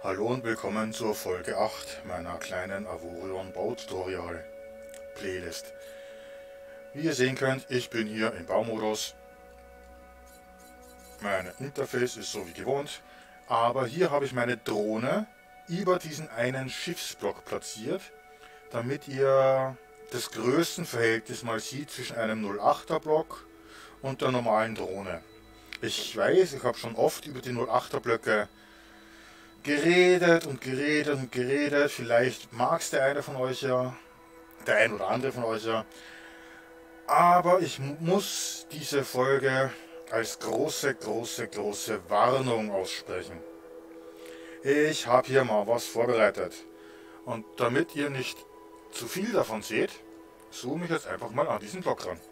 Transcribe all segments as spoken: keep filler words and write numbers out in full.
Hallo und willkommen zur Folge acht meiner kleinen Avorion Baututorial Playlist. Wie ihr sehen könnt, ich bin hier im Baumodus. Mein Interface ist so wie gewohnt, aber hier habe ich meine Drohne über diesen einen Schiffsblock platziert, damit ihr das Größenverhältnis mal sieht zwischen einem null achter Block und der normalen Drohne. Ich weiß, ich habe schon oft über die null achter Blöcke geredet und geredet und geredet. Vielleicht mag es der eine von euch ja, der ein oder andere von euch ja. Aber ich muss diese Folge als große, große, große Warnung aussprechen. Ich habe hier mal was vorbereitet. Und damit ihr nicht zu viel davon seht, zoome ich jetzt einfach mal an diesen Block ran.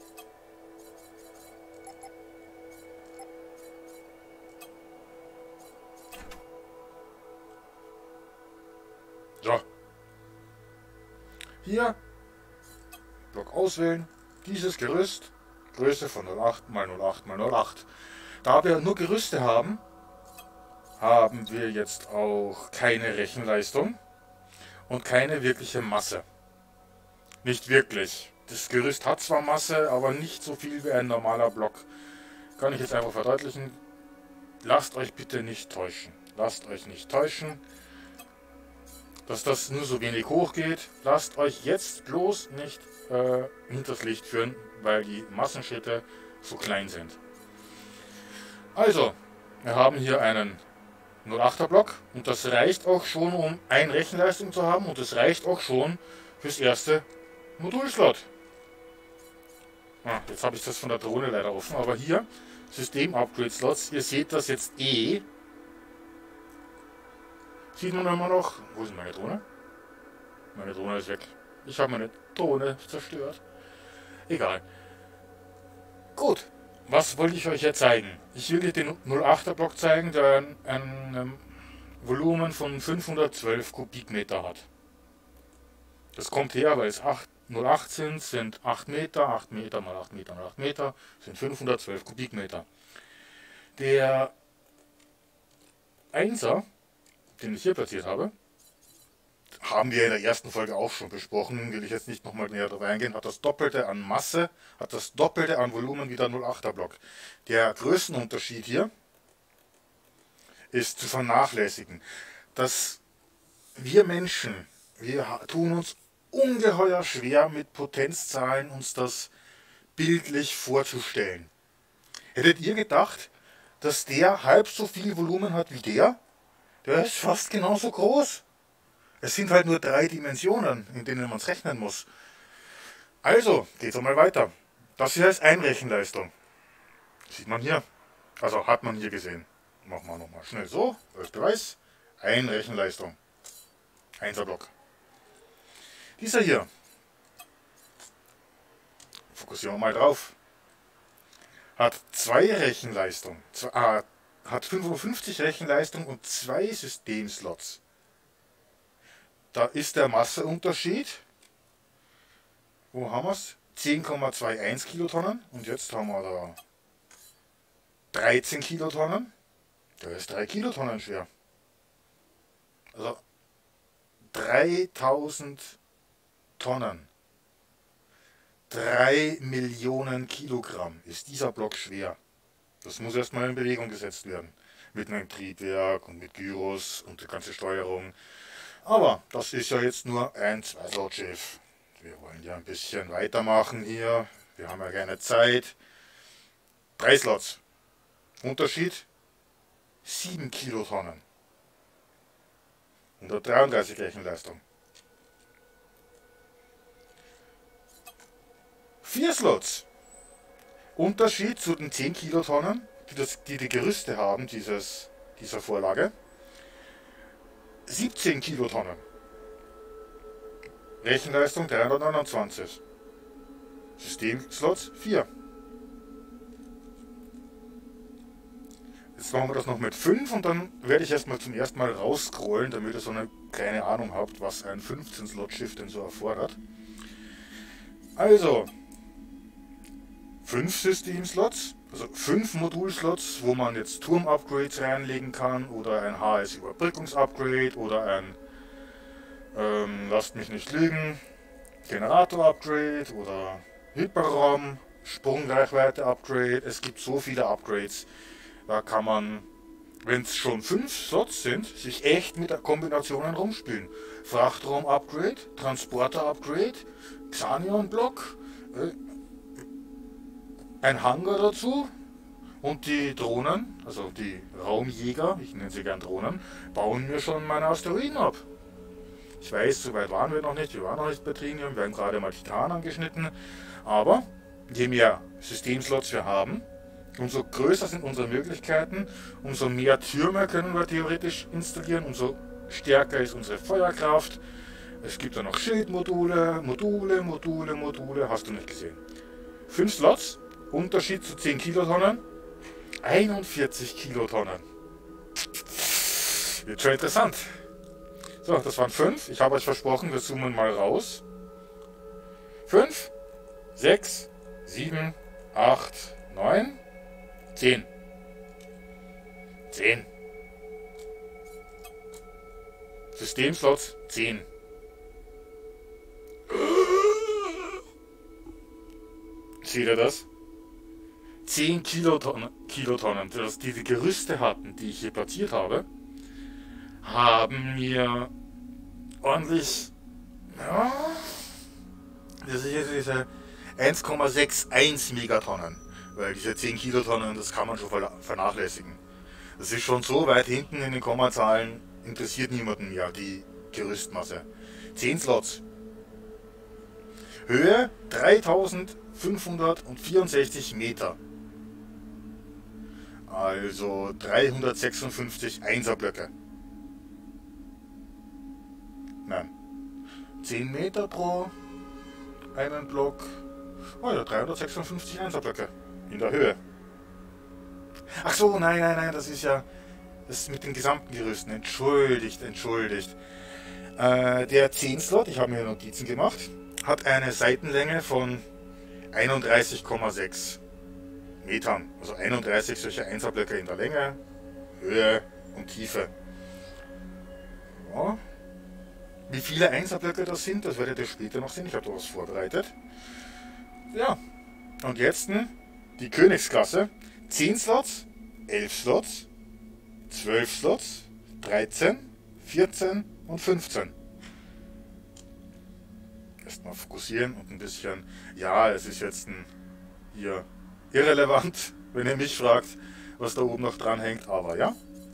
So. Hier, Block auswählen, dieses Gerüst, Größe von null acht mal null acht mal null acht. Da wir nur Gerüste haben, haben wir jetzt auch keine Rechenleistung und keine wirkliche Masse. Nicht wirklich. Das Gerüst hat zwar Masse, aber nicht so viel wie ein normaler Block. Kann ich jetzt einfach verdeutlichen. Lasst euch bitte nicht täuschen. Lasst euch nicht täuschen, dass das nur so wenig hoch geht. Lasst euch jetzt bloß nicht äh, hinters Licht führen, weil die Massenschritte so klein sind. Also, wir haben hier einen null achter Block und das reicht auch schon, um eine Rechenleistung zu haben, und das reicht auch schon fürs erste Modulslot. Ah, jetzt habe ich das von der Drohne leider offen, aber hier System Upgrade Slots, ihr seht das jetzt eh. Sieht man immer noch. Wo ist meine Drohne? Meine Drohne ist weg. Ich habe meine Drohne zerstört. Egal. Gut. Was wollte ich euch jetzt zeigen? Ich will dir den null achter Block zeigen, der ein, ein, ein Volumen von fünfhundertzwölf Kubikmeter hat. Das kommt her, weil es null acht sind, sind acht Meter, acht Meter mal acht Meter mal acht Meter, sind fünfhundertzwölf Kubikmeter. Der Einser, den ich hier platziert habe, haben wir in der ersten Folge auch schon besprochen, will ich jetzt nicht nochmal näher darauf eingehen, hat das Doppelte an Masse, hat das Doppelte an Volumen wie der null achter Block. Der Größenunterschied hier ist zu vernachlässigen. Dass wir Menschen, wir tun uns ungeheuer schwer mit Potenzzahlen, uns das bildlich vorzustellen. Hättet ihr gedacht, dass der halb so viel Volumen hat wie der? Der ist fast genauso groß. Es sind halt nur drei Dimensionen, in denen man es rechnen muss. Also, geht es mal weiter. Das hier ist Einrechenleistung. Sieht man hier. Also hat man hier gesehen. Machen wir nochmal schnell so, als Beweis. Einrechenleistung. Einser Block. Dieser hier. Fokussieren wir mal drauf. Hat zwei Rechenleistung. Äh, hat fünfundfünfzig Rechenleistung und zwei Systemslots. Da ist der Masseunterschied. Wo haben wir es? zehn Komma einundzwanzig Kilotonnen. Und jetzt haben wir da dreizehn Kilotonnen. Der ist drei Kilotonnen schwer. Also dreitausend Tonnen. drei Millionen Kilogramm ist dieser Block schwer. Das muss erstmal in Bewegung gesetzt werden. Mit einem Triebwerk und mit Gyros und die ganze Steuerung. Aber das ist ja jetzt nur ein Zweislotschiff. Wir wollen ja ein bisschen weitermachen hier. Wir haben ja keine Zeit. Drei Slots. Unterschied? sieben Kilotonnen. hundertdreiunddreißig Rechenleistung. Vier Slots. Unterschied zu den zehn Kilotonnen, die, das, die die Gerüste haben, dieses, dieser Vorlage. siebzehn Kilotonnen. Rechenleistung dreihundertneunundzwanzig. Systemslots vier. Jetzt machen wir das noch mit fünf und dann werde ich erstmal zum ersten Mal rausscrollen, damit ihr so eine kleine Ahnung habt, was ein fünfzehn Slot Schiff denn so erfordert. Also, fünf Systemslots Also fünf Modulslots, wo man jetzt Turm-Upgrades reinlegen kann oder ein H S-Überbrückungs-Upgrade oder ein, ähm, lasst mich nicht lügen, Generator-Upgrade oder Hyperraum, Sprungreichweite-Upgrade. Es gibt so viele Upgrades. Da kann man, wenn es schon fünf Slots sind, sich echt mit der Kombinationen rumspielen. Frachtraum-Upgrade, Transporter-Upgrade, Xanion-Block, äh, ein Hangar dazu und die Drohnen, also die Raumjäger, ich nenne sie gern Drohnen, bauen mir schon meine Asteroiden ab. Ich weiß, so weit waren wir noch nicht, wir waren noch nicht bei Trinium, wir haben gerade mal Titan angeschnitten, aber je mehr Systemslots wir haben, umso größer sind unsere Möglichkeiten, umso mehr Türme können wir theoretisch installieren, umso stärker ist unsere Feuerkraft. Es gibt dann noch Schildmodule, Module, Module, Module, hast du nicht gesehen. fünf Slots, Unterschied zu zehn Kilotonnen, einundvierzig Kilotonnen. Wird schon interessant. So, das waren fünf. Ich habe euch versprochen, wir zoomen mal raus. fünf, sechs, sieben, acht, neun, zehn. zehn. Systemslots zehn. Seht ihr das? zehn Kilotonnen, Kilotonnen, dass diese Gerüste hatten, die ich hier platziert habe, haben mir ordentlich, ja, das ist jetzt diese eins Komma einundsechzig Megatonnen, weil diese zehn Kilotonnen, das kann man schon vernachlässigen. Das ist schon so weit hinten in den Kommazahlen, interessiert niemanden mehr die Gerüstmasse. zehn Slots. Höhe dreitausendfünfhundertvierundsechzig Meter. Also dreihundertsechsundfünfzig Einserblöcke. Nein. zehn Meter pro einen Block. Oh ja, dreihundertsechsundfünfzig Einserblöcke. In der Höhe. Ach so, nein, nein, nein, das ist ja das ist mit den gesamten Gerüsten. Entschuldigt, entschuldigt. Äh, der zehn Slot, ich habe mir Notizen gemacht, hat eine Seitenlänge von einunddreißig Komma sechs Metern. Also einunddreißig solche Einserblöcke in der Länge, Höhe und Tiefe. Ja. Wie viele Einserblöcke das sind, das werdet ihr später noch sehen. Ich habe da was vorbereitet. Ja, und jetzt die Königsklasse. zehn Slots, elf Slots, zwölf Slots, dreizehn, vierzehn und fünfzehn. Erstmal fokussieren und ein bisschen, ja, es ist jetzt ein, hier irrelevant, wenn ihr mich fragt, was da oben noch dran hängt, aber ja.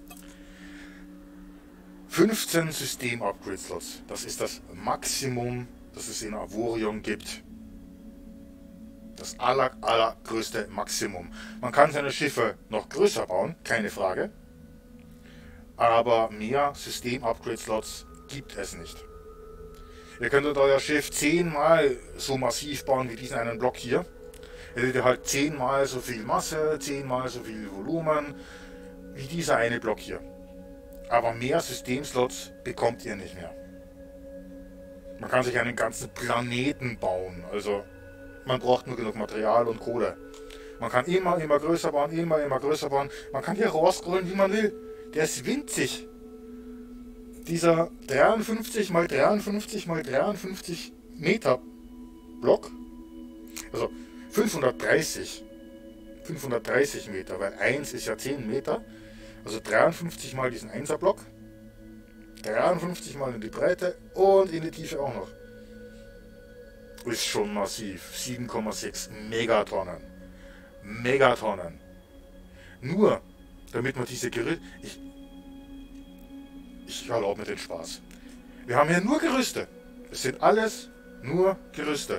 fünfzehn System-Upgrade-Slots, das ist das Maximum, das es in Avorion gibt. Das aller, allergrößte Maximum. Man kann seine Schiffe noch größer bauen, keine Frage, aber mehr System-Upgrade-Slots gibt es nicht. Ihr könntet euer Schiff zehnmal so massiv bauen wie diesen einen Block hier. Hättet ihr halt zehnmal so viel Masse, zehnmal so viel Volumen wie dieser eine Block hier. Aber mehr Systemslots bekommt ihr nicht mehr. Man kann sich einen ganzen Planeten bauen, also man braucht nur genug Material und Kohle. Man kann immer, immer größer bauen, immer, immer größer bauen. Man kann hier rausscrollen, wie man will. Der ist winzig. Dieser dreiundfünfzig mal dreiundfünfzig mal dreiundfünfzig Meter Block, also fünfhundertdreißig, fünfhundertdreißig Meter, weil eins ist ja zehn Meter, also dreiundfünfzig mal diesen einser Block, dreiundfünfzig mal in die Breite und in die Tiefe auch noch. Ist schon massiv, sieben Komma sechs Megatonnen. Megatonnen. Nur, damit man diese Gerüste... Ich, ich erlaube mir den Spaß. Wir haben hier nur Gerüste. Es sind alles nur Gerüste.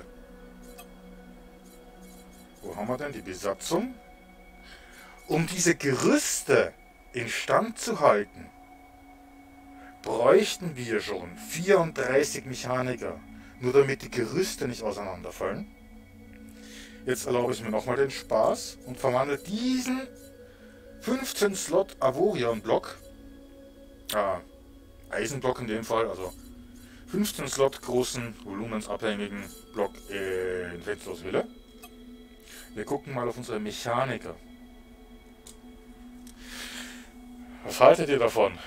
Wo haben wir denn die Besatzung? Um diese Gerüste instand zu halten, bräuchten wir schon vierunddreißig Mechaniker, nur damit die Gerüste nicht auseinanderfallen. Jetzt erlaube ich mir nochmal den Spaß und verwandle diesen fünfzehn Slot Avorion Block, ah, Eisenblock in dem Fall, also fünfzehn Slot großen volumensabhängigen Block in Fensterloswille. Wir gucken mal auf unsere Mechaniker. Was haltet ihr davon?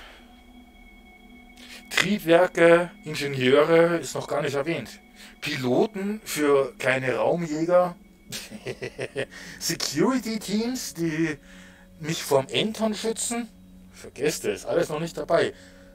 Triebwerke, Ingenieure ist noch gar nicht erwähnt. Piloten für kleine Raumjäger, Security-Teams, die mich vorm Entern schützen. Vergesst es, alles noch nicht dabei.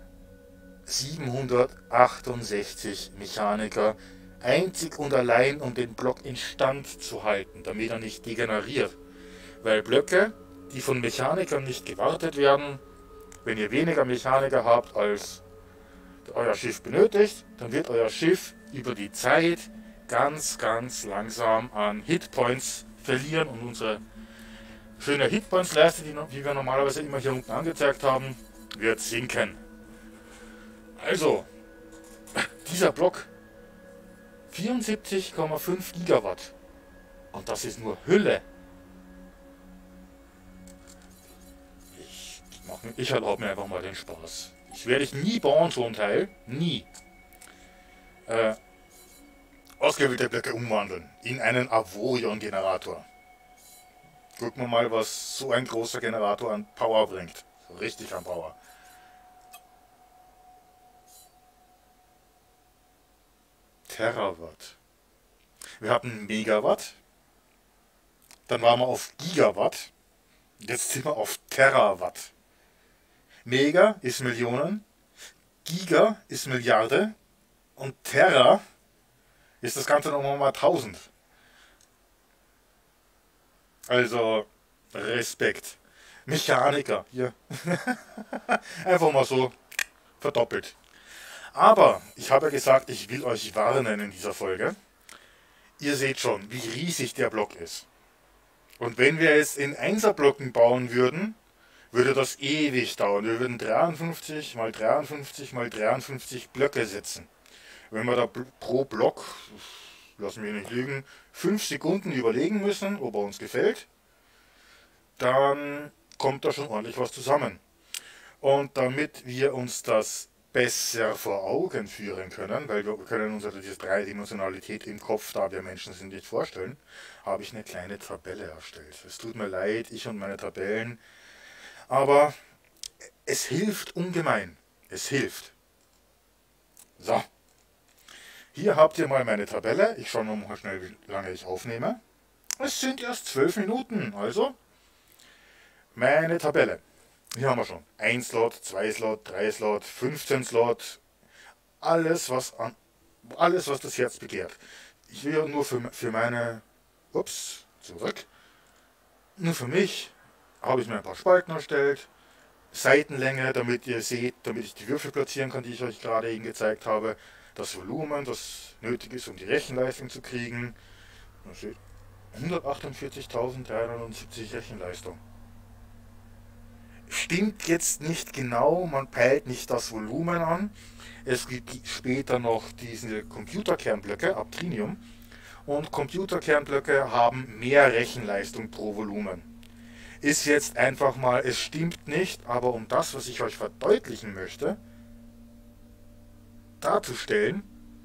siebenhundertachtundsechzig Mechaniker, einzig und allein, um den Block instand zu halten, damit er nicht degeneriert. Weil Blöcke, die von Mechanikern nicht gewartet werden, wenn ihr weniger Mechaniker habt, als euer Schiff benötigt, dann wird euer Schiff über die Zeit ganz, ganz langsam an Hitpoints verlieren und unsere schöne Hitpoints-Leiste, die, die wir normalerweise immer hier unten angezeigt haben, wird sinken. Also, dieser Block vierundsiebzig Komma fünf Gigawatt und das ist nur Hülle. Ich, ich erlaube mir einfach mal den Spaß. Ich werde ich nie bauen, so ein Teil. Nie. Äh, ausgewählte Blöcke umwandeln in einen Avorion-Generator. Gucken wir mal, was so ein großer Generator an Power bringt. So richtig an Power. Terawatt. Wir hatten Megawatt. Dann waren wir auf Gigawatt. Jetzt sind wir auf Terawatt. Mega ist Millionen, Giga ist Milliarde und Terra ist das Ganze nochmal mal tausend. Also Respekt. Mechaniker hier. Einfach mal so verdoppelt. Aber ich habe ja gesagt, ich will euch warnen in dieser Folge. Ihr seht schon, wie riesig der Block ist. Und wenn wir es in Einserblöcken bauen würden, würde das ewig dauern. Wir würden dreiundfünfzig mal dreiundfünfzig mal dreiundfünfzig Blöcke setzen. Wenn wir da pro Block, lassen wir nicht lügen, fünf Sekunden überlegen müssen, ob er uns gefällt, dann kommt da schon ordentlich was zusammen. Und damit wir uns das besser vor Augen führen können, weil wir können uns also diese Dreidimensionalität im Kopf, da wir Menschen sind, nicht vorstellen, habe ich eine kleine Tabelle erstellt. Es tut mir leid, ich und meine Tabellen, aber es hilft ungemein. Es hilft. So. Hier habt ihr mal meine Tabelle. Ich schaue noch mal schnell, wie lange ich aufnehme. Es sind erst zwölf Minuten. Also, meine Tabelle. Hier haben wir schon ein Slot, zwei Slot, drei Slot, fünfzehn Slot. Alles, was, an, alles, was das Herz begehrt. Ich will ja nur für, für meine... Ups, zurück. Nur für mich habe ich mir ein paar Spalten erstellt, Seitenlänge, damit ihr seht, damit ich die Würfel platzieren kann, die ich euch gerade eben gezeigt habe, das Volumen, das nötig ist, um die Rechenleistung zu kriegen, hundertachtundvierzigtausenddreihundertsiebzig Rechenleistung. Stimmt jetzt nicht genau, man peilt nicht das Volumen an, es gibt später noch diese Computerkernblöcke, Abtrinium, und Computerkernblöcke haben mehr Rechenleistung pro Volumen. Ist jetzt einfach mal, es stimmt nicht, aber um das, was ich euch verdeutlichen möchte, darzustellen,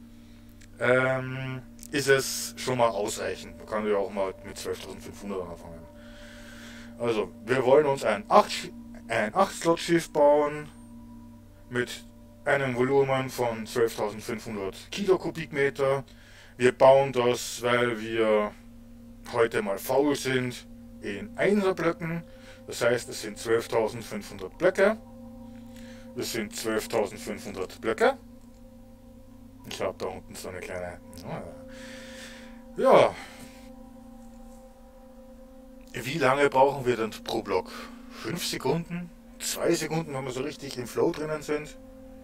ähm, ist es schon mal ausreichend. Man kann ja auch mal mit zwölftausendfünfhundert anfangen. Also, wir wollen uns ein acht Slot Schiff bauen mit einem Volumen von zwölftausendfünfhundert Kilokubikmeter. Wir bauen das, weil wir heute mal faul sind, in Einserblöcken. Das heißt, es sind zwölftausendfünfhundert Blöcke. Das sind zwölftausendfünfhundert Blöcke. Ich habe da unten so eine kleine... Ja. Wie lange brauchen wir denn pro Block? fünf Sekunden? zwei Sekunden, wenn wir so richtig im Flow drinnen sind?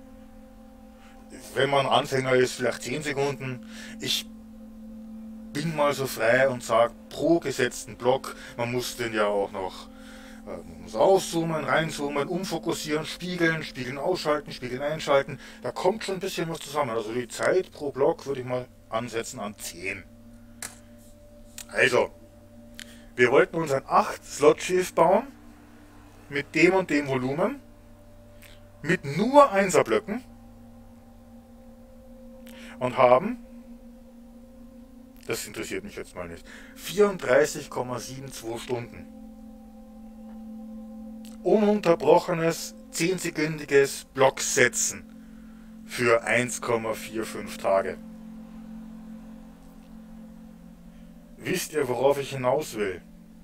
Wenn man Anfänger ist, vielleicht zehn Sekunden. Ich bin mal so frei und sage, pro gesetzten Block, man muss den ja auch noch äh, man muss auszoomen, reinzoomen, umfokussieren, spiegeln, spiegeln ausschalten, spiegeln einschalten. Da kommt schon ein bisschen was zusammen. Also die Zeit pro Block würde ich mal ansetzen an zehn. Also, wir wollten uns ein acht Slot Schiff bauen, mit dem und dem Volumen, mit nur Einserblöcken und haben, das interessiert mich jetzt mal nicht, vierunddreißig Komma zweiundsiebzig Stunden. ununterbrochenes zehnsekündiges Block setzen für eins Komma fünfundvierzig Tage. Wisst ihr, worauf ich hinaus will?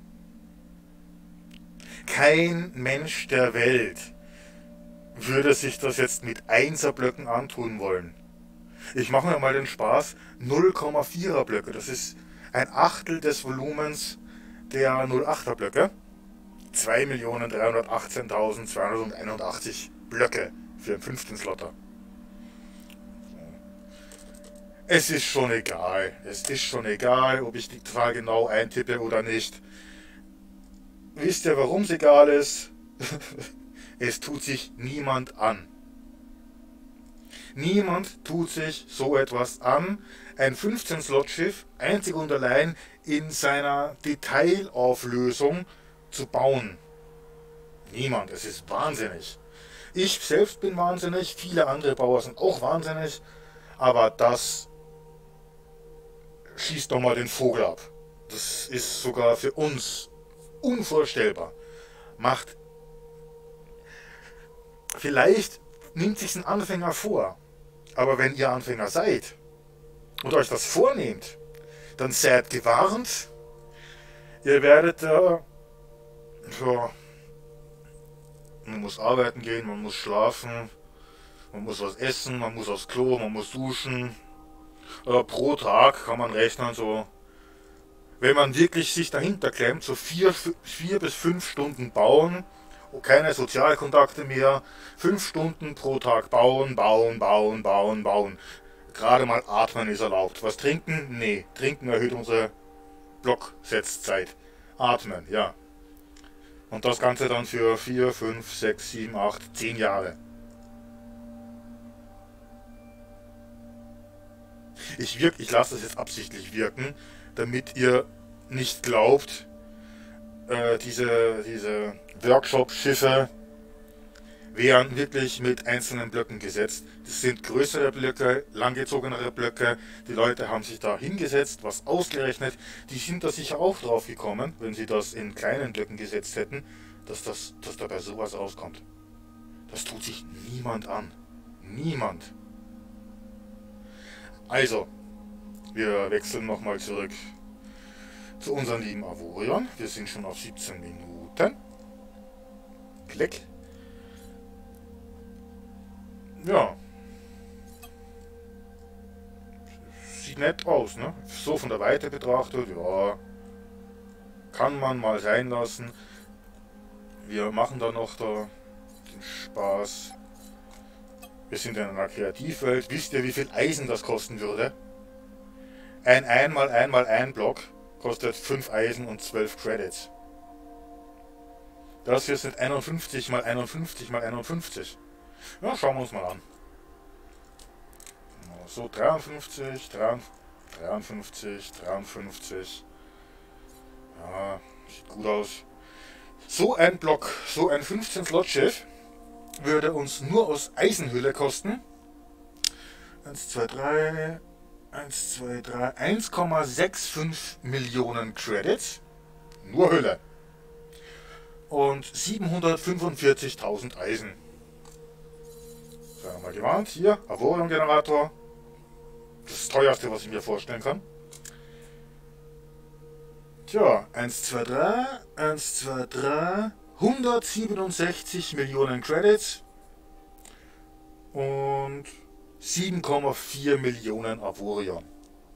Kein Mensch der Welt würde sich das jetzt mit Einser-Blöcken antun wollen. Ich mache mir mal den Spaß, null Komma vierer Blöcke, das ist ein Achtel des Volumens der null Komma achter Blöcke. zwei Millionen dreihundertachtzehntausendzweihunderteinundachtzig Blöcke für einen fünfzehn Slotter. Es ist schon egal, es ist schon egal, ob ich die Zahl genau eintippe oder nicht. Wisst ihr, warum es egal ist? Es tut sich niemand an. Niemand tut sich so etwas an, ein fünfzehn Slot Schiff einzig und allein in seiner Detailauflösung zu bauen. Niemand, es ist wahnsinnig. Ich selbst bin wahnsinnig, viele andere Bauer sind auch wahnsinnig, aber das schießt doch mal den Vogel ab. Das ist sogar für uns unvorstellbar. Macht, vielleicht nimmt sich ein Anfänger vor, aber wenn ihr Anfänger seid und euch das vornehmt, dann seid gewarnt, ihr werdet da, äh, ja, man muss arbeiten gehen, man muss schlafen, man muss was essen, man muss aufs Klo, man muss duschen. Äh, pro Tag kann man rechnen, so, wenn man wirklich sich dahinter klemmt, so vier, vier bis fünf Stunden bauen, keine Sozialkontakte mehr, fünf Stunden pro Tag bauen, bauen, bauen, bauen, bauen. Gerade mal atmen ist erlaubt. Was trinken? Nee, trinken erhöht unsere Blocksetzzeit. Atmen, ja. Und das Ganze dann für vier, fünf, sechs, sieben, acht, zehn Jahre. Ich, wirk, ich lasse das jetzt absichtlich wirken, damit ihr nicht glaubt, äh, diese, diese Workshop-Schiffe wären wirklich mit einzelnen Blöcken gesetzt. Das sind größere Blöcke, langgezogenere Blöcke. Die Leute haben sich da hingesetzt, was ausgerechnet. Die sind da sicher auch drauf gekommen, wenn sie das in kleinen Blöcken gesetzt hätten, dass, das, dass dabei sowas rauskommt. Das tut sich niemand an. Niemand. Also, wir wechseln nochmal zurück zu unserem lieben Avorion. Wir sind schon auf siebzehn Minuten. Klick. Ja. Sieht nett aus, ne? So von der Weite betrachtet, ja. Kann man mal sein lassen. Wir machen da noch da den Spaß. Wir sind in einer Kreativwelt. Wisst ihr, wie viel Eisen das kosten würde? Ein ein mal ein mal ein Block kostet fünf Eisen und zwölf Credits. Das hier sind einundfünfzig mal einundfünfzig mal einundfünfzig. Ja, schauen wir uns mal an. So, dreiundfünfzig, dreiundfünfzig, dreiundfünfzig. Ja, sieht gut aus. So ein Block, so ein fünfzehn Slot Schiff würde uns nur aus Eisenhülle kosten. eins, zwei, drei, eins, zwei, drei, eins Komma fünfundsechzig Millionen Credits. Nur Hülle. Und siebenhundertfünfundvierzigtausend Eisen. Sagen wir mal gewarnt. Hier, Avorion-Generator. Das teuerste, was ich mir vorstellen kann. Tja, eins, zwei, drei, eins, zwei, drei, hundertsiebenundsechzig Millionen Credits und sieben Komma vier Millionen Avorion.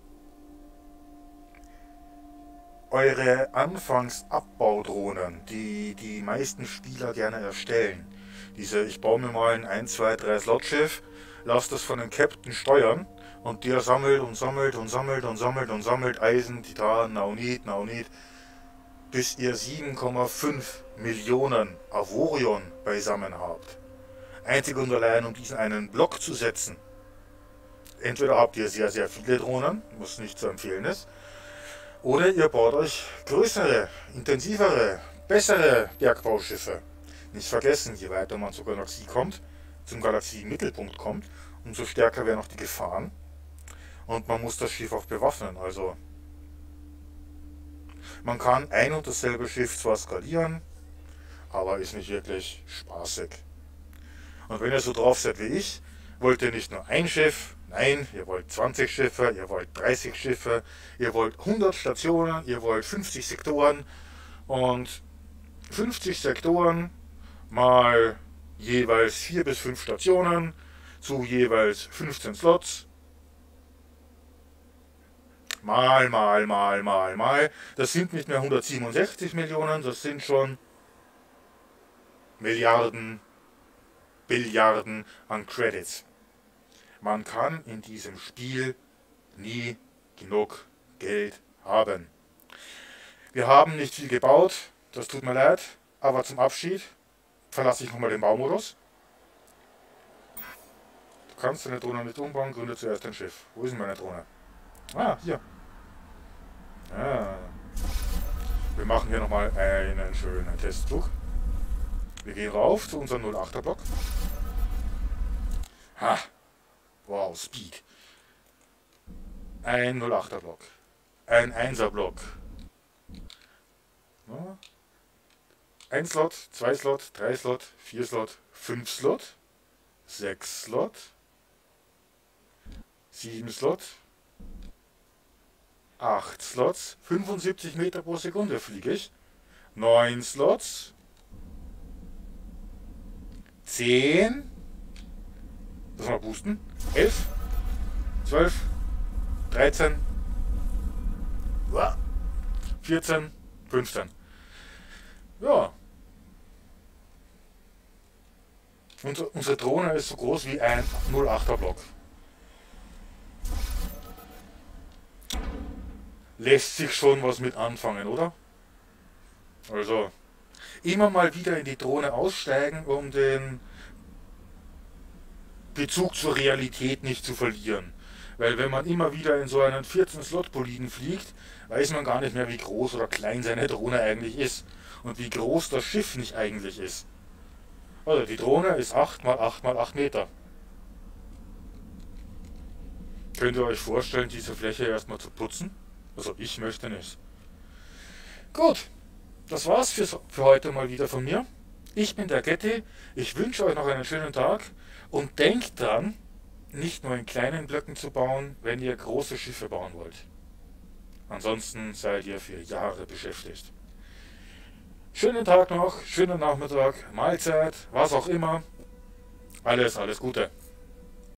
Eure Anfangsabbau-Drohnen, die die meisten Spieler gerne erstellen, diese, ich baue mir mal ein eins, zwei, drei Slot-Schiff, lasse das von dem Captain steuern und der sammelt und sammelt und sammelt und sammelt und sammelt Eisen, Titan, Naonit, Naonit, bis ihr sieben Komma fünf Millionen Avorion beisammen habt. Einzig und allein, um diesen einen Block zu setzen. Entweder habt ihr sehr, sehr viele Drohnen, was nicht zu empfehlen ist, oder ihr baut euch größere, intensivere, bessere Bergbauschiffe. Nicht vergessen, je weiter man zur Galaxie kommt, zum Galaxie-Mittelpunkt kommt, umso stärker werden auch die Gefahren. Und man muss das Schiff auch bewaffnen. Also man kann ein und dasselbe Schiff zwar skalieren, aber ist nicht wirklich spaßig. Und wenn ihr so drauf seid wie ich, wollt ihr nicht nur ein Schiff, nein, ihr wollt zwanzig Schiffe, ihr wollt dreißig Schiffe, ihr wollt hundert Stationen, ihr wollt fünfzig Sektoren und fünfzig Sektoren mal jeweils vier bis fünf Stationen zu jeweils fünfzehn Slots. Mal, mal, mal, mal, mal. Das sind nicht mehr hundertsiebenundsechzig Millionen, das sind schon Milliarden, Billiarden an Credits. Man kann in diesem Spiel nie genug Geld haben. Wir haben nicht viel gebaut, das tut mir leid, aber zum Abschied verlasse ich nochmal den Baumodus. Du kannst deine Drohne nicht umbauen, gründe zuerst ein Schiff. Wo ist denn meine Drohne? Ah, hier. Ah. Wir machen hier nochmal einen schönen Testflug. Wir gehen rauf zu unserem null achter Block. Ha! Wow, Speed. Ein null achter Block. Ein einser Block. Ja. Ein Slot, zwei Slot, drei Slot, vier Slot, fünf Slot, sechs Slot, sieben Slot, acht Slots, fünfundsiebzig Meter pro Sekunde fliege ich, neun Slots, zehn, das mal boosten, elf, zwölf, dreizehn, vierzehn, fünfzehn. Ja. Und unsere Drohne ist so groß wie ein null achter Block. Lässt sich schon was mit anfangen, oder? Also, immer mal wieder in die Drohne aussteigen, um den Bezug zur Realität nicht zu verlieren. Weil wenn man immer wieder in so einen vierzehn Slot Boliden fliegt, weiß man gar nicht mehr, wie groß oder klein seine Drohne eigentlich ist. Und wie groß das Schiff nicht eigentlich ist. Also die Drohne ist acht mal acht mal acht Meter. Könnt ihr euch vorstellen, diese Fläche erstmal zu putzen? Also ich möchte nicht. Gut, das war's für, für heute mal wieder von mir. Ich bin der Getty, ich wünsche euch noch einen schönen Tag und denkt dran, nicht nur in kleinen Blöcken zu bauen, wenn ihr große Schiffe bauen wollt. Ansonsten seid ihr für Jahre beschäftigt. Schönen Tag noch, schönen Nachmittag, Mahlzeit, was auch immer. Alles, alles Gute.